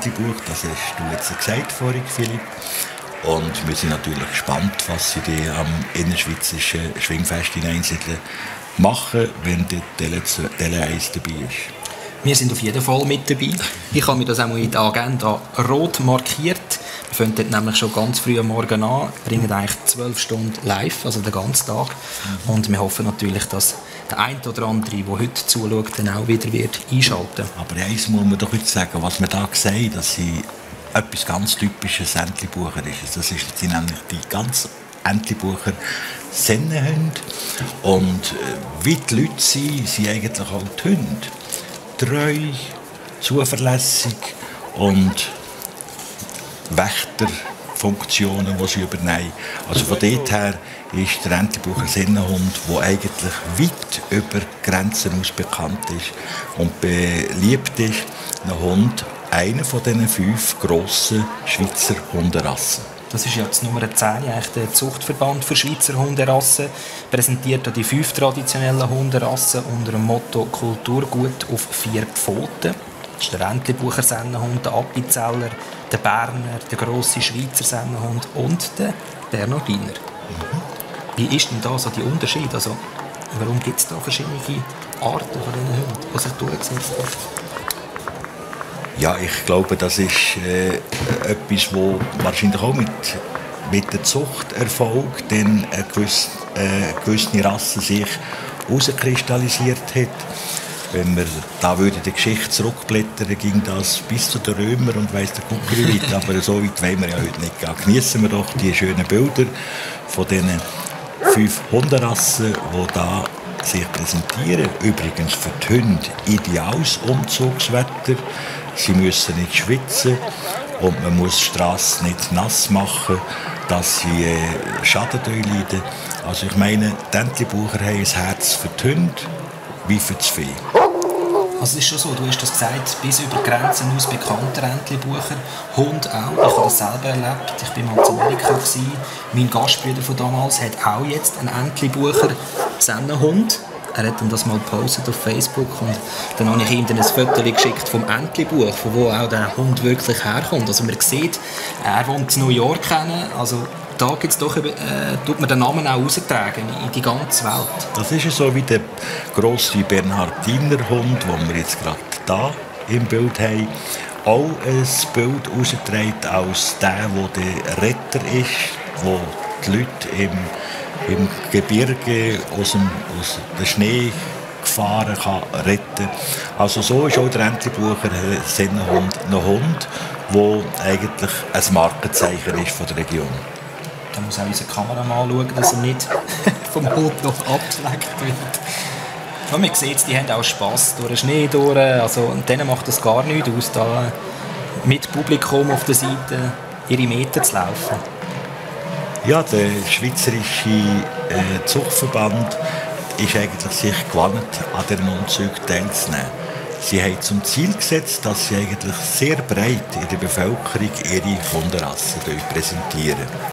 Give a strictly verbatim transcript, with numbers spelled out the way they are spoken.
Entlebuch, das hast du jetzt gesagt vorhin, Philipp. Und wir sind natürlich gespannt, was sie die am innerschweizerischen Schwingfest in Einsiedeln machen, wenn dort Tele eins dabei ist. Wir sind auf jeden Fall mit dabei. Ich habe mir das auch mal in der Agenda rot markiert. Wir fangen dort nämlich schon ganz früh am Morgen an, bringen eigentlich zwölf Stunden live, also den ganzen Tag. Mhm. Und wir hoffen natürlich, dass der eine oder andere, der heute zuschaut, dann auch wieder wird einschalten. Aber eins muss man doch jetzt sagen, was wir da sehen, dass sie etwas ganz typisches Entlebucher ist. Das ist, sind nämlich die ganz Entlebucher Sennenhunde. Und äh, wie die Leute sind, sind eigentlich auch die Hunde. Treu, zuverlässig und Wächterfunktionen, die sie übernehmen. Also von dort her ist der Entlebucher Sennenhund, der eigentlich weit über Grenzen aus bekannt ist und beliebt ist, ein Hund, einer von diesen fünf grossen Schweizer Hunderassen. Das ist ja das Nummer zehn, eigentlich der Zuchtverband für Schweizer Hunderassen. Präsentiert die fünf traditionellen Hunderassen unter dem Motto «Kulturgut auf vier Pfoten». Das ist der Entlebucher Sennenhund, der Appenzeller, der Berner, der grosse Schweizer Sennenhund und der Bernardiner. Mhm. Wie ist denn da so der Unterschied? Also, warum gibt es da verschiedene Arten von diesen Hunden, die sich durchgesetzt haben? Ja, ich glaube, das ist äh, etwas, das wahrscheinlich auch mit, mit der Zucht erfolgt, denn eine gewisse, äh, eine gewisse Rasse sich herauskristallisiert hat. Wenn wir da würde die Geschichte zurückblättern, ging das bis zu den Römern und weiss der Kuckuck wie weit. Aber so weit wollen wir ja heute nicht gehen. Geniessen wir doch die schönen Bilder von diesen fünf Hunderassen, die da sich präsentieren. Übrigens für die Hunde ideales Umzugswetter. Sie müssen nicht schwitzen und man muss die Strasse nicht nass machen, dass sie äh, Schaden leiden. Also ich meine, die Entlebucher haben ein Herz für die Hunde wie für das Vieh. Also es ist schon so, du hast das gesagt, bis über Grenzen aus bekannter Entlebucher. Hund auch, ich habe das selber erlebt. Ich war mal in Amerika. Mein Gastbruder von damals hat auch jetzt einen Entlebucher Sennenhund. Er hat dann das mal gepostet auf Facebook und dann habe ich ihm dann ein Foto geschickt vom Entlebuch, von wo auch der Hund wirklich herkommt. Also man sieht, er wohnt in New York, also da gibt's doch, äh, tut man den Namen auch raustragen in die ganze Welt. Das ist ja so wie der grosse Bernhardiner Hund, den wir jetzt gerade hier im Bild haben. Auch ein Bild rausgetragen als der, der der Retter ist, wo die Leute im im Gebirge aus dem, aus dem Schnee gefahren kann retten. Also so ist auch der Entlebucher Sennenhund ein Hund, der eigentlich ein Markenzeichen ist von der Region. Da muss auch unser Kameramann schauen, dass er nicht vom Hund noch abgeschleckt wird. Und man sieht, die haben auch Spass durch den Schnee durch. Also, und denen macht das gar nichts aus, da mit Publikum auf der Seite ihre Meter zu laufen. Ja, der Schweizerische äh, Zuchtverband ist eigentlich sich gewandt, an diesen Umzügen teilzunehmen. Sie haben zum Ziel gesetzt, dass sie eigentlich sehr breit in der Bevölkerung ihre Hunderassen präsentieren.